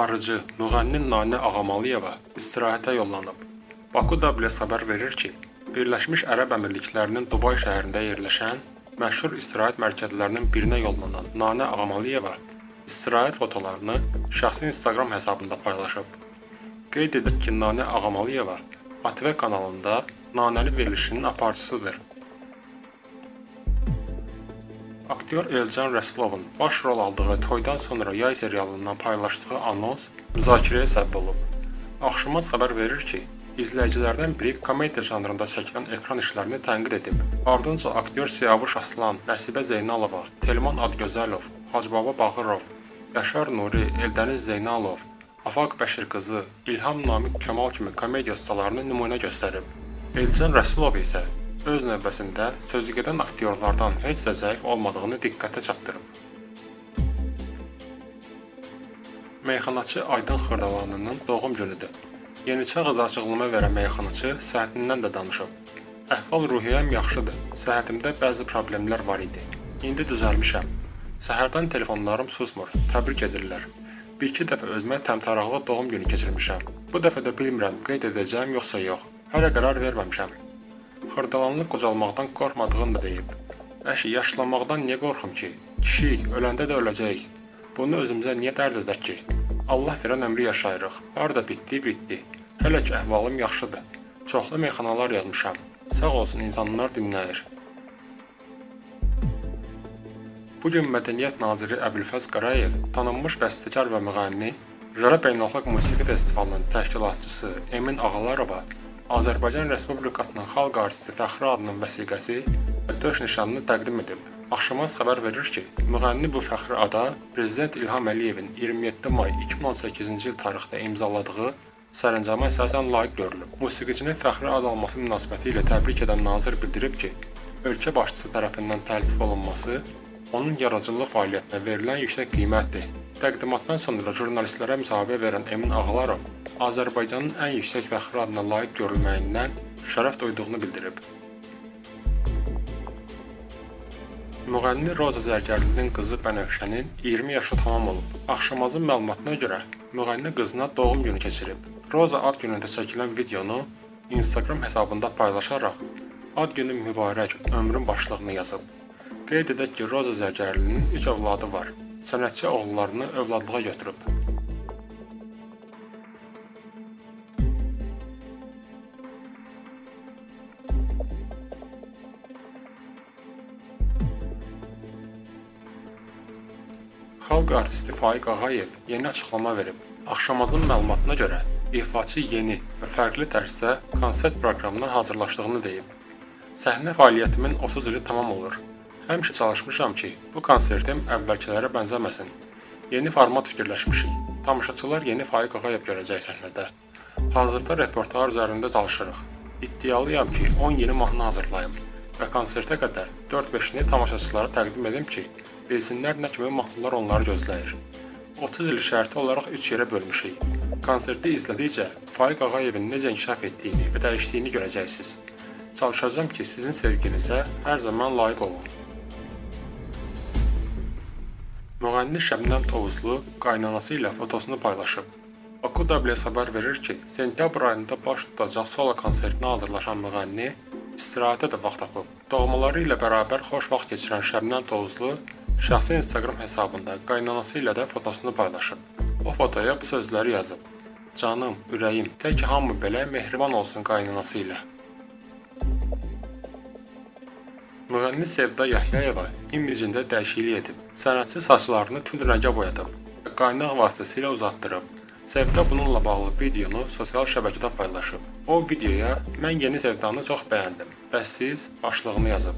Aparıcı müğənni Nanə Ağamalıyeva istirahətə yollanıb. Baku WS xəbər verir ki, Birləşmiş Ərəb Əmirliklərinin Dubay şəhərində yerləşən məşhur istirahət mərkəzlərinin birinə yollanan Nanə Ağamalıyeva istirahət fotolarını şəxsi Instagram hesabında paylaşıb. Qeyd edib ki, Nanə Ağamalıyeva ATV kanalında nanəli verilişinin aparıcısıdır. Aktyor Elcan Rəsulovun baş rol aldığı Toydan sonra yay serialından paylaşdığı anons müzakirəyə səbəb olub. Axşamaz xəbər verir ki, izləyicilərdən biri komediya janrında çəkilən ekran işlərini tənqid edib. Ardınca aktyor Siyavuş Aslan, Nəsibə Zeynalova, Telman Adgözəlov, Hacbaba Bağırov, Yaşar Nuri, Eldəniz Zeynalov, Afaq Bəşir qızı, İlham Namiq Kamal kimi komediya ustalarını nümunə göstərib. Elcan Rəsulov isə öz növbəsində sözügedən aktyorlardan heç də zəif olmadığını diqqətə çatdırıb. Meyxanaçı Aydın Xırdalanının doğum günüdür. Yeniçə ağızı açıqlama verən meyxanaçı səhhətindən də danışıb. Əhval-ruhiyyəm yaxşıdır, səhhətimdə bəzi problemlər var idi. İndi düzəlmişəm. Səhərdən telefonlarım susmur, təbrik edirlər. Bir-iki dəfə özümə təmtəraqlı doğum günü keçirmişəm. Bu dəfə də bilmirəm, qeyd edəcəyim yoxsa yox. Hələ qərar verməmişəm. Xırdalanlı qocalmaqdan qorxmadığını da deyib. Əşi, yaşlanmaqdan niyə qorxum ki? Kişi, öləndə də öləcəyik. Bunu özümüzə niyə dərd edək ki? Allah verən ömrü yaşayırıq. Harda bitdi, bitdi. Hələ ki, əhvalım yaxşıdır. Çoxlu meyxanalar yazmışam. Sağ olsun insanlar dinləyir. Bugün Mədəniyyət Naziri Əbülfəz Qarayev, tanınmış bəstəkar və müğənni, Jara Beynəlxalq Musiqi Festivalının təşkilatçısı Emin Ağalarova, Azərbaycan Respublikasının Xalq Artisti Fəxri adının vəsiqəsi və döş nişanını təqdim edib. Axşamaz xəbər verir ki, müğənni bu fəxri ada Prezident İlham Əliyevin 27 may 2018-ci il tarixdə imzaladığı sərəncama əsasən layiq görülüb. Musiqiçinin fəxri ad alması münasibəti ilə təbrik edən nazir bildirib ki, ölkə başçısı tərəfindən təltif olunması onun yaradıcılıq fəaliyyətinə verilən yüksək qiymətdir. Təqdimatdan sonra jurnalistlərə müsahibə verən Emin Ağalarov Azərbaycanın ən yüksək fəxri adına layiq görülməyindən şərəf duyduğunu bildirib. Müğənni Roza Zərgərlinin qızı Bənövşənin 20 yaşı tamam olub. Axşamazın məlumatına görə müğənni qızına doğum günü keçirib. Roza ad günündə çəkilən videonu Instagram hesabında paylaşaraq ad günü mübarək, ömrün başlığını yazıb. Qeyd edək ki, Roza Zərgərlinin 3 övladı var. Sənətçi oğullarını övladlığa götürüb. Xalq artisti Faiq Ağayev yeni açıqlama verib. Axşamazın məlumatına görə ifaçı yeni və fərqli tərzdə konsert proqramına hazırlaşdığını deyib. Səhnə fəaliyyətimin 30 ili tamam olur. Həmişə çalışmışam ki, bu konsertim əvvəlkilərə bənzəməsin. Yeni format fikirləşmişik. Tamaşaçılar yeni Faiq Ağayev görəcək səhnədə. Hazırda repertuar üzərində çalışırıq. İddialıyam ki, 10 yeni mahnı hazırlayım və konsertə qədər 4-5-ni tamaşaçılara təqdim edim ki, bilsinlər nə kimi mahnılar onları gözləyir. 30 il şərti olaraq 3 yerə bölmüşük. Konserti izlədikcə Faiq Ağayevin necə inkişaf etdiyini və dəyişdiyini görəcəksiniz. Çalışacağım ki, sizin sevginizə hər zaman layiq olun. Müğənni Şəbnəm Tovuzlu qaynanası ilə fotosunu paylaşıb. Baku WS xəbər verir ki, sentyabr ayında baş tutacaq solo konsertinə hazırlaşan müğənni istirahətə də vaxt tapıb. Doğmaları ilə bərabər xoş vaxt keçirən Şəbnəm Tovuzlu şəxsi Instagram hesabında qaynanası ilə də fotosunu paylaşıb. O fotoya bu sözləri yazıb. Canım, ürəyim, tək hamı belə mehriban olsun qaynanası ilə. Müğənni Sevda Yahyayeva imicində dəyişiklik edib. Sənətçi saçlarını tünd rəngə boyadıb və qaynaq vasitəsilə uzatdırıb. Sevda bununla bağlı videonu sosial şəbəkədə paylaşıb. O videoya mən yeni Sevdanı çox bəyəndim və siz başlığını yazıb.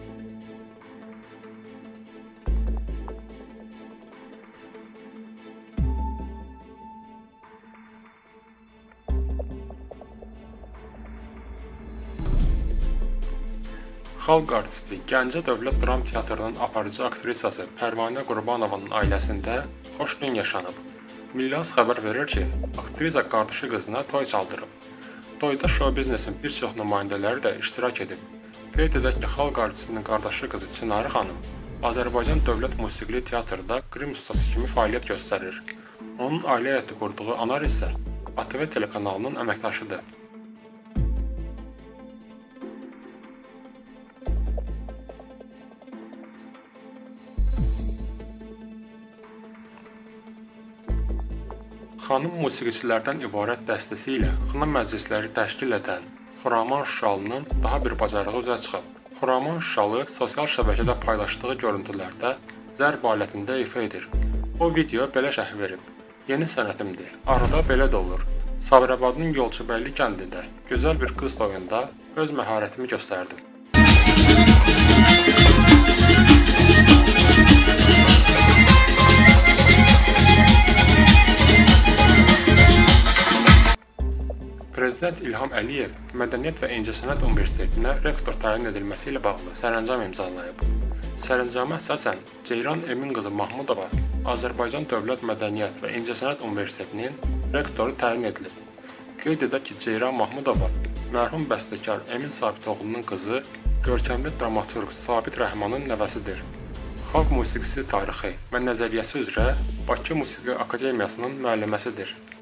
Xalq artisti Gəncə Dövlət Dram Teatrının aparıcı aktrisası Pərvanə Qurbanovanın ailəsində xoş gün yaşanıb. Milyas xəbər verir ki, aktrisa qardaşı qızına toy çaldırıb. Toyda show biznesin bir çox nümayəndələri də iştirak edib. Qeyd edək ki, xalq artistinin qardaşı qızı Çinarı xanım Azərbaycan Dövlət Musiqili Teatrda qrim ustası kimi fəaliyyət göstərir. Onun ailə həyatı qurduğu Anar isə ATV telekanalının əməkdaşıdır. Xanım musiqiçilərdən ibarət dəstəsi ilə xına məclisləri təşkil edən Xuraman Şuşalının daha bir bacarığı üzə çıxıb. Xuraman Şuşalı sosial şəbəkədə paylaşdığı görüntülərdə zərb alətində ifa edir. O video belə şərh verib. Yeni sənətimdir, arada belə də olur. Sabirabadın Yolçubəyli kəndində gözəl bir qız toyunda öz məharətimi göstərdim. Prezident İlham Əliyev Mədəniyyət və İncəsənət Universitetinə rektor təyin edilməsi ilə bağlı sərəncam imzalayıb. Sərəncama əsasən Ceyran Emin qızı Mahmudova Azərbaycan Dövlət Mədəniyyət və İncəsənət Universitetinin rektoru təyin edilib. Qeyd edək ki, Ceyran Mahmudova mərhum bəstəkar Emin Sabitoğlunun qızı, görkəmli dramaturq Sabit Rəhmanın nəvəsidir. Xalq musiqisi tarixi və nəzəriyyəsi üzrə Bakı Musiqi Akademiyasının müəlliməsidir.